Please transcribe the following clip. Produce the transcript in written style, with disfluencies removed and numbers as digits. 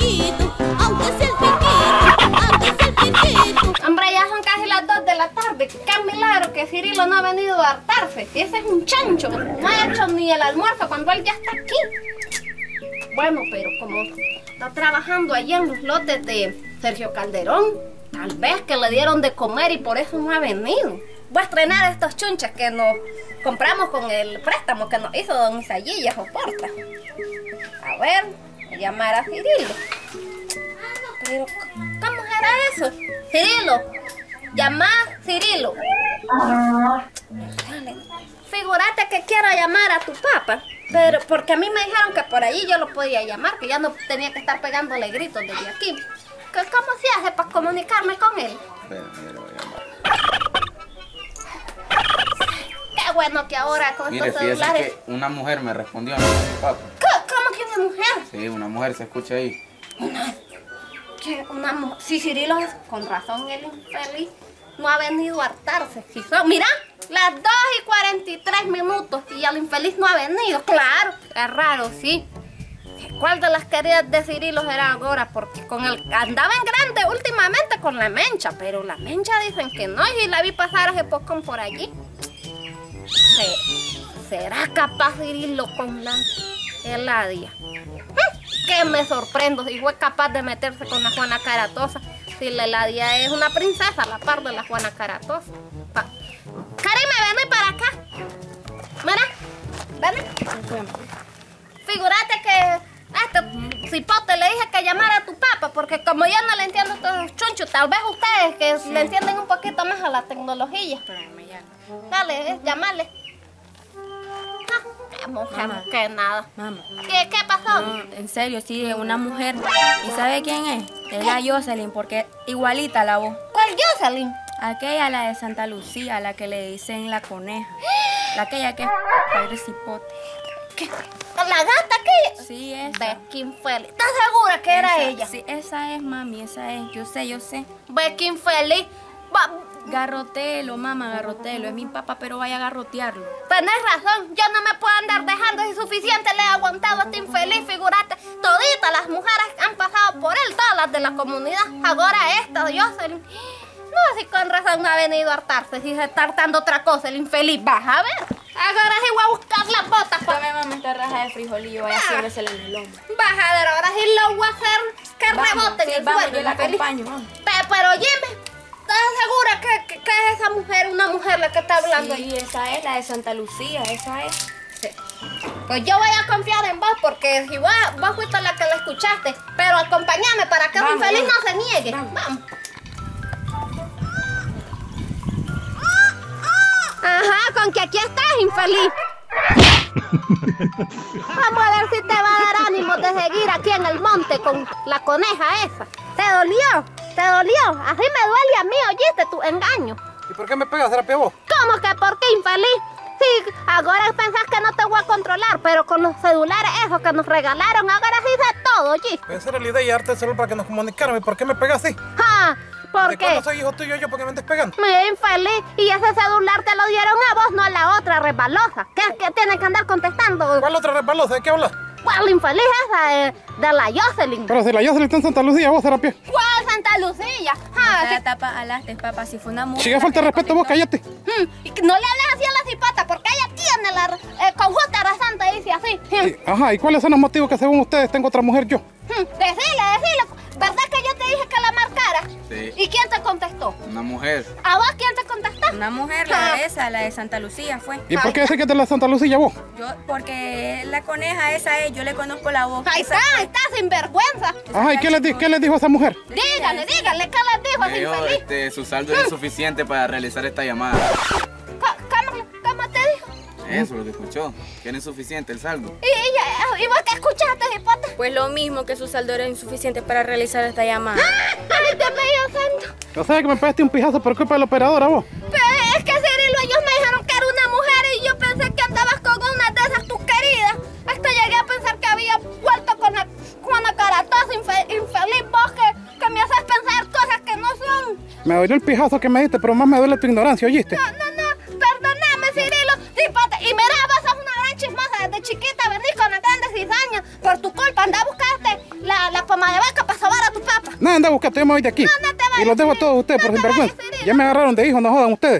piquito, aunque sea el piquito, aunque sea el piquito. Hombre, ya son casi las 2 de la tarde. Qué milagro que Cirilo no ha venido a hartarse. Ese es un chancho. No ha hecho ni el almuerzo cuando él ya está aquí. Bueno, pero como está trabajando allí en los lotes de Sergio Calderón, tal vez que le dieron de comer y por eso no ha venido. Voy a estrenar estos chunches que nos compramos con el préstamo que nos hizo don Isayilla Soporta. A ver, voy a llamar a Cirilo. Pero, ¿cómo será eso? Cirilo, llama Cirilo. Dale. Figúrate que quiero llamar a tu papá, pero porque a mí me dijeron que por allí yo lo podía llamar, que ya no tenía que estar pegándole gritos desde aquí. ¿Cómo se hace para comunicarme con él? Espérame, le voy a llamar. Qué bueno que ahora con Mire, estos fíjese celulares... que una mujer me respondió a mi papá. ¿Cómo que una mujer? Sí, una mujer se escucha ahí. ¿Qué? Una mujer. Si Cirilo es con razón, el infeliz no ha venido a hartarse. Si son, mira, las 2:43 y el infeliz no ha venido. Claro, es raro, sí. ¿Cuál de las queridas de Cirilo será ahora? Porque con el andaba en grande últimamente con la Mencha, pero la Mencha dicen que no, y la vi pasar hace poco por allí. ¿Será capaz Cirilo con la Eladia? Que me sorprendo si fue capaz de meterse con la Juana Caratosa. Si la Eladia es una princesa a la par de la Juana Caratosa. Karime, ven para acá. Mira, ven. Figúrate que a este cipote le dije que llamara a tu papá, porque como yo no le entiendo todos los chunchos, tal vez ustedes que sí le entienden un poquito más a la tecnología. Dale, llámale. No, mujer, Mamá. que nada. Mamá. ¿Qué pasó? No, en serio, sí, es una mujer. ¿Y sabe quién es? Es la Jocelyn, porque igualita la voz. ¿Cuál Jocelyn? Aquella, la de Santa Lucía, la que le dicen la coneja. La aquella que es padre cipote. ¿Qué? ¿La gata aquella? Sí, esa. Becky Infeliz. ¿Estás segura que era Esa, ella? Sí, esa es, mami, esa es. Yo sé. Becky Infeliz. Garrotelo, mamá, garrotelo. Es mi papá, pero vaya a garrotearlo. Tenés razón, yo no me puedo andar dejando, es suficiente le he aguantado a este infeliz, figurate. Toditas las mujeres han pasado por él, todas las de la comunidad. Ahora esta, Jocelyn. No, si con razón no ha venido a hartarse, si se está hartando otra cosa, el infeliz. Vas a ver. Ahora sí voy a buscar las botas. Tome, mamá, esta raja de frijolillo, vaya a siéndresela en el hombro. Vas a ver, ahora sí lo voy a hacer que rebote en el vamos, suelo. yo la infeliz. acompaño, vamos. Pero oye, ¿estás segura que es esa mujer, una mujer la que está hablando ahí? Sí, esa es la de Santa Lucía, esa es. Sí. Pues yo voy a confiar en vos, porque si vos fuiste la que la escuchaste, pero acompáñame para que el infeliz no se niegue. Vamos. Ajá, con que aquí estás, infeliz. Vamos a ver si te va a dar ánimo de seguir aquí en el monte con la coneja esa. ¿Te dolió? ¿Te dolió? Así me duele a mí, ¿oíste? Tu engaño. ¿Y por qué me pegas, Serapia, vos? ¿Cómo que por qué, infeliz? Sí, ahora pensás que no te voy a controlar, pero con los celulares esos que nos regalaron, ahora sí sé todo, ¿oíste? Esa era la idea, darte el celular para que nos comunicáramos. ¿Y por qué me pegas así? ¡Ja! ¿Por ¿De qué? cuándo soy hijo tuyo yo porque me andes pegando? Mira, infeliz, y ese celular te lo dieron a vos, no a la otra resbalosa. ¿Qué es que tiene que andar contestando? ¿Cuál otra resbalosa? ¿De qué hablas? ¿Cuál infeliz esa de la Jocelyn? Pero si la Jocelyn está en Santa Lucía, vos, Serapia. ¿Cuál Santa Lucía? La Ja, tapa alaste, papá, si fue una mujer. Chica, falta de respeto, vos, cállate. y que no le hables así a la cipota, porque ella tiene la con justa razón te dice así. Ajá, ¿y cuáles son los motivos que según ustedes tengo otra mujer yo? Decile. ¿Verdad que yo te dije que la marcara? Sí. ¿Y quién te contestó? Una mujer. ¿A vos quién te contestó? Una mujer, la de esa, la de Santa Lucía fue. ¿Y por qué dice que es de la Santa Lucía, vos? Yo, porque la coneja esa es, yo le conozco la voz. Ahí está, sinvergüenza. Ajá, ¿y qué les dijo a esa mujer? Dígale, ¿qué les dijo ese Me dijo, infeliz? su saldo es insuficiente para realizar esta llamada. ¿Cómo te dijo? Eso es lo que escuchó. Que no es suficiente el saldo. ¿Y vos qué escuchaste, cipota? Pues lo mismo, que su saldo era insuficiente para realizar esta llamada. ¡Ay, Dios mío santo! O sea que me pegaste un pijazo por culpa de la operadora, vos. Pero es que Cirilo, ellos me dijeron que era una mujer y yo pensé que andabas con una de esas tus queridas. Hasta llegué a pensar que había vuelto con la caratosa infeliz vos que me haces pensar cosas que no son. Me dolió el pijazo que me diste, pero más me duele tu ignorancia, ¿oíste? No, perdóname, Cirilo. Cipote, y mira, vos sos una gran chismosa desde chiquita, venís con la grande cizaña. Por tu culpa, anda a buscarte la pomada de vaca Nada, anda buscando, yo me voy de aquí. No te vayas, Y los dejo a todos ustedes por no te sinvergüenza. vayas, Cirilo. Ya me agarraron de hijo, no jodan ustedes.